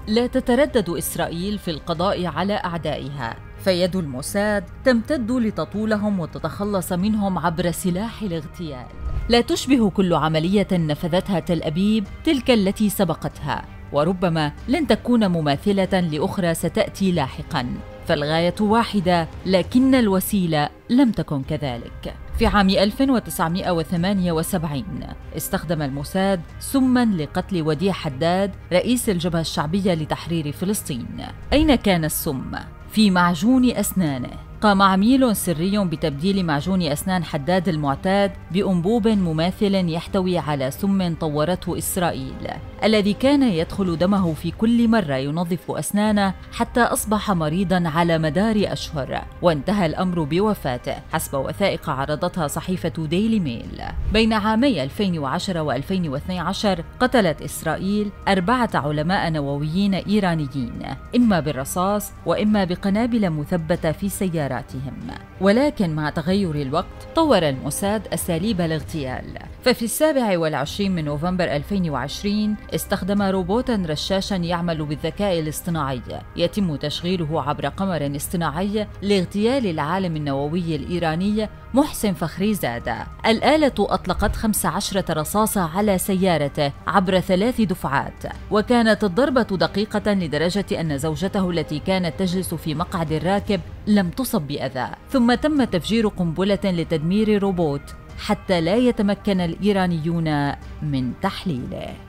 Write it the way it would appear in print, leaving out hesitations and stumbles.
لا تتردد إسرائيل في القضاء على أعدائها، فيد الموساد تمتد لتطولهم وتتخلص منهم عبر سلاح الاغتيال. لا تشبه كل عملية نفذتها تل أبيب تلك التي سبقتها، وربما لن تكون مماثلة لأخرى ستأتي لاحقاً، فالغاية واحدة لكن الوسيلة لم تكن كذلك. في عام 1978 استخدم الموساد سماً لقتل وديع حداد رئيس الجبهة الشعبية لتحرير فلسطين. أين كان السم؟ في معجون أسنانه. قام عميل سري بتبديل معجون أسنان حداد المعتاد بأنبوب مماثل يحتوي على سم طورته إسرائيل، الذي كان يدخل دمه في كل مرة ينظف أسنانه حتى أصبح مريضاً على مدار أشهر، وانتهى الأمر بوفاته حسب وثائق عرضتها صحيفة ديلي ميل. بين عامي 2010 و2012 قتلت إسرائيل 4 علماء نوويين إيرانيين، إما بالرصاص وإما بقنابل مثبتة في سياراتهم. ولكن مع تغير الوقت طور الموساد أساليب الاغتيال، ففي 27 من نوفمبر 2020 استخدم روبوتاً رشاشاً يعمل بالذكاء الاصطناعي يتم تشغيله عبر قمر اصطناعي لاغتيال العالم النووي الإيراني محسن فخريزادة. الآلة أطلقت 15 رصاصة على سيارته عبر 3 دفعات، وكانت الضربة دقيقة لدرجة أن زوجته التي كانت تجلس في مقعد الراكب لم تصب بأذى. ثم تم تفجير قنبلة لتدمير الروبوت حتى لا يتمكن الإيرانيون من تحليله.